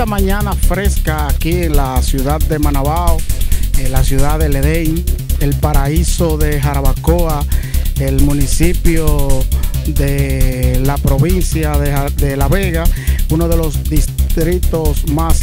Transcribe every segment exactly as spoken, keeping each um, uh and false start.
esta mañana fresca aquí en la ciudad de Manabao, en la ciudad del Edén, el paraíso de Jarabacoa, el municipio de la provincia de, de La Vega, uno de los distritos más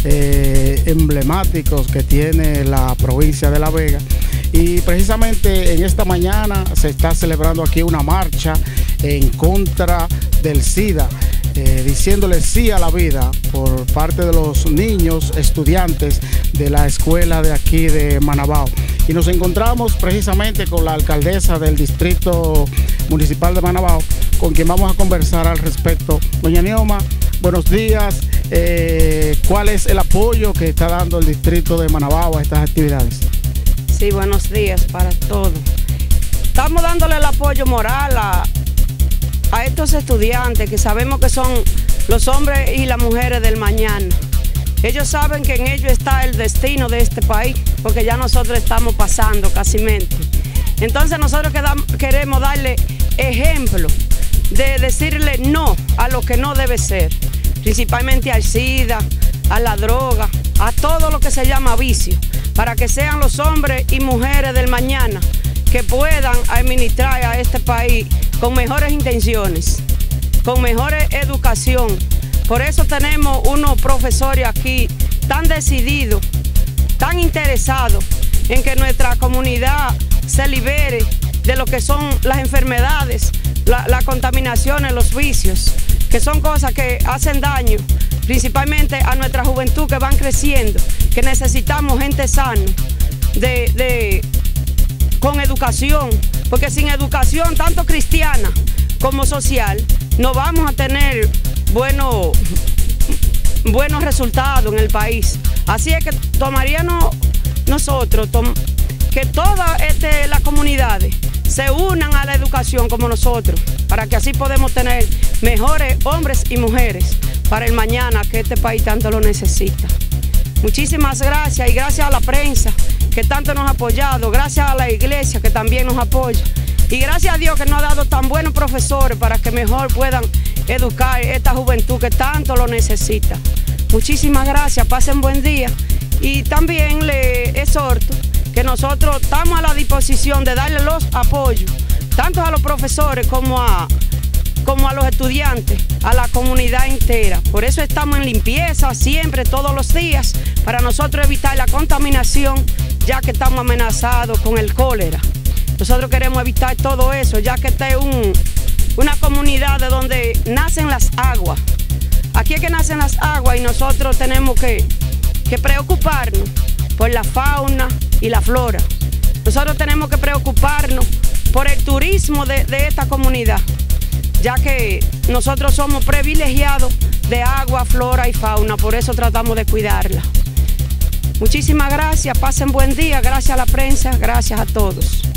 eh, emblemáticos que tiene la provincia de La Vega. Y precisamente en esta mañana se está celebrando aquí una marcha en contra del SIDA, eh, diciéndole sí a la vida por parte de los niños estudiantes de la escuela de aquí de Manabao. Y nos encontramos precisamente con la alcaldesa del distrito municipal de Manabao, con quien vamos a conversar al respecto. Doña Nioma, buenos días. Eh, ¿Cuál es el apoyo que está dando el distrito de Manabao a estas actividades? Sí, buenos días para todos. Estamos dándole el apoyo moral a, a estos estudiantes que sabemos que son los hombres y las mujeres del mañana. Ellos saben que en ellos está el destino de este país, porque ya nosotros estamos pasando casi mente. Entonces nosotros queremos darle ejemplo de decirle no a lo que no debe ser, principalmente al SIDA, a la droga, a todo lo que se llama vicio, para que sean los hombres y mujeres del mañana que puedan administrar a este país con mejores intenciones, con mejor educación. Por eso tenemos unos profesores aquí tan decididos, tan interesados en que nuestra comunidad se libere de lo que son las enfermedades, la, la contaminación, los vicios, que son cosas que hacen daño, principalmente a nuestra juventud que van creciendo, que necesitamos gente sana, de, de, con educación, porque sin educación, tanto cristiana como social, no vamos a tener buenos, buenos resultados en el país. Así es que tomaríamos nosotros, tom, que todas este, las comunidades se unan a la educación como nosotros, para que así podemos tener mejores hombres y mujeres para el mañana, que este país tanto lo necesita. Muchísimas gracias, y gracias a la prensa que tanto nos ha apoyado, gracias a la iglesia que también nos apoya, y gracias a Dios que nos ha dado tan buenos profesores para que mejor puedan educar esta juventud que tanto lo necesita. Muchísimas gracias, pasen buen día, y también le exhorto que nosotros estamos a la disposición de darle los apoyos, tanto a los profesores como a, como a los estudiantes, a la comunidad entera. Por eso estamos en limpieza siempre, todos los días, para nosotros evitar la contaminación, ya que estamos amenazados con el cólera. Nosotros queremos evitar todo eso, ya que esta es un, una comunidad de donde nacen las aguas. Aquí es que nacen las aguas y nosotros tenemos que, que preocuparnos por la fauna y la flora. Nosotros tenemos que preocuparnos por el turismo de, de esta comunidad, ya que nosotros somos privilegiados de agua, flora y fauna, por eso tratamos de cuidarla. Muchísimas gracias, pasen buen día, gracias a la prensa, gracias a todos.